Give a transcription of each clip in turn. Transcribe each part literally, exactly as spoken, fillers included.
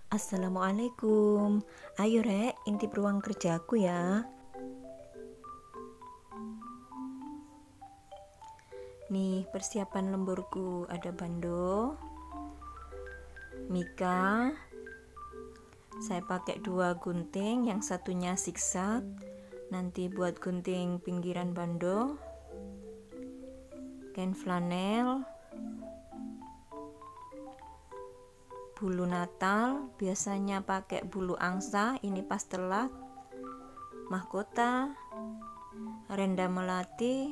Assalamualaikum. Ayo Rek, intip ruang kerjaku ya. Nih persiapan lemburku, ada bando, mika. Saya pakai dua gunting, yang satunya zigzag. Nanti buat gunting pinggiran bando. Kain flanel, bulu Natal, biasanya pakai bulu angsa, ini pastelat, mahkota, renda melati,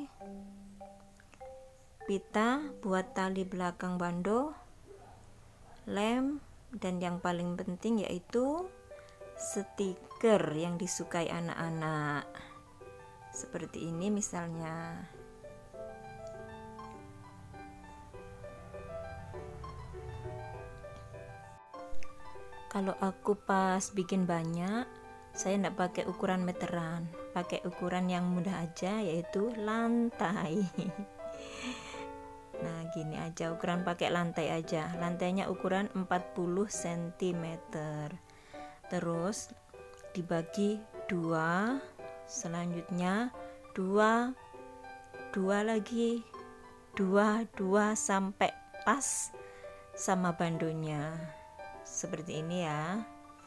pita buat tali belakang bando, lem, dan yang paling penting yaitu stiker yang disukai anak-anak. Seperti ini misalnya. Kalau aku pas bikin banyak, saya tidak pakai ukuran meteran, pakai ukuran yang mudah aja, yaitu lantai. Nah gini aja, ukuran pakai lantai aja, lantainya ukuran empat puluh sentimeter. Terus dibagi dua, selanjutnya dua, dua lagi, dua, dua sampai pas sama bandonya. Seperti ini ya.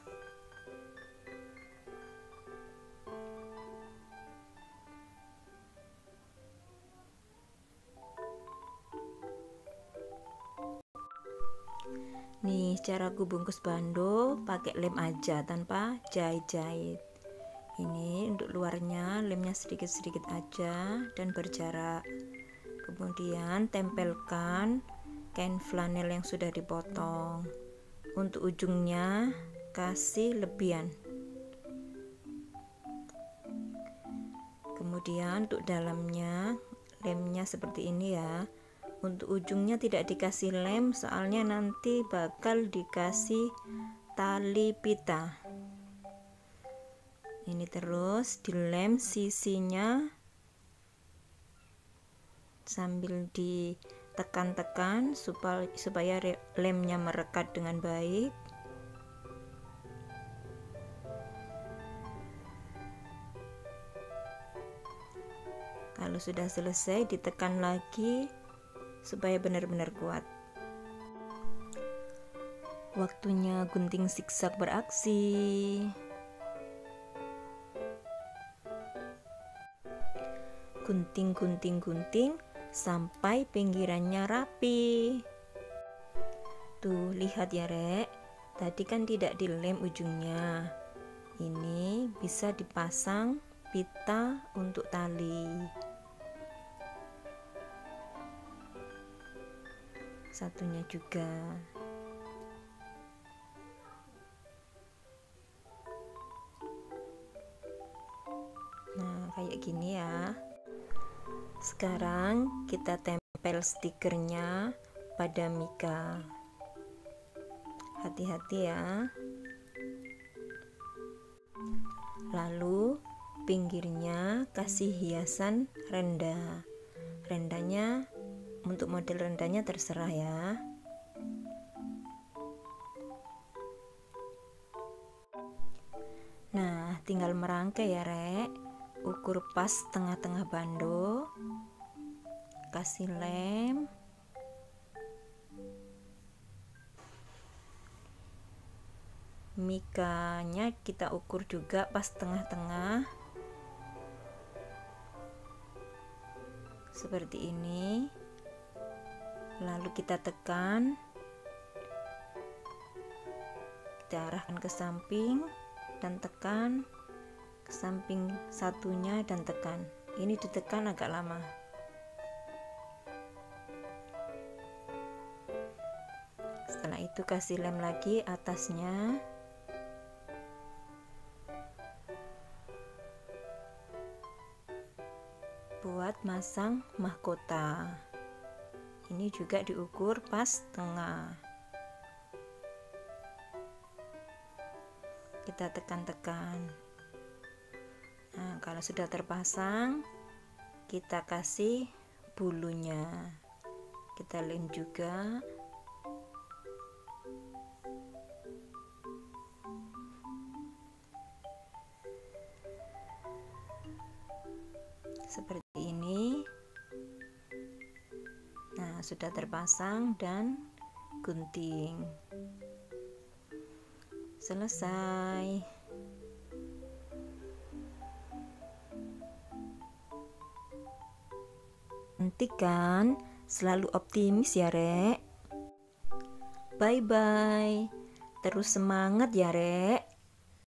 Nih cara aku bungkus bando pakai lem aja tanpa jahit-jahit. Ini untuk luarnya lemnya sedikit-sedikit aja dan berjarak. Kemudian tempelkan kain flanel yang sudah dipotong. Untuk ujungnya kasih lebihan. Kemudian untuk dalamnya lemnya seperti ini ya. Untuk ujungnya tidak dikasih lem, soalnya nanti bakal dikasih tali pita. Ini terus dilem sisinya sambil ditekan-tekan supaya supaya lemnya merekat dengan baik. Kalau sudah selesai ditekan lagi supaya benar-benar kuat. Waktunya gunting zigzag beraksi. Gunting, gunting, gunting sampai pinggirannya rapi. Tuh, lihat ya Rek. Tadi kan tidak dilem ujungnya. Ini bisa dipasang pita untuk tali. Satunya juga. Nah, kayak gini ya. Sekarang kita tempel stikernya pada mika. Hati-hati ya. Lalu pinggirnya kasih hiasan renda. Rendanya untuk model rendanya terserah ya. Nah, tinggal merangkai ya Rek. Ukur pas tengah-tengah bando. Kasih lem. Mikanya kita ukur juga pas tengah-tengah. Seperti ini. Lalu kita tekan. Kita arahkan ke samping dan tekan. Ke samping satunya dan tekan. Ini ditekan agak lama. Setelah itu kasih lem lagi atasnya. Buat masang mahkota. Ini juga diukur pas tengah. Kita tekan-tekan. Nah, kalau sudah terpasang, kita kasih bulunya. Kita lem juga. seperti ini. Nah, sudah terpasang dan gunting. Selesai. Cantik kan? Selalu optimis ya, Rek. Bye-bye. Terus semangat ya, Rek.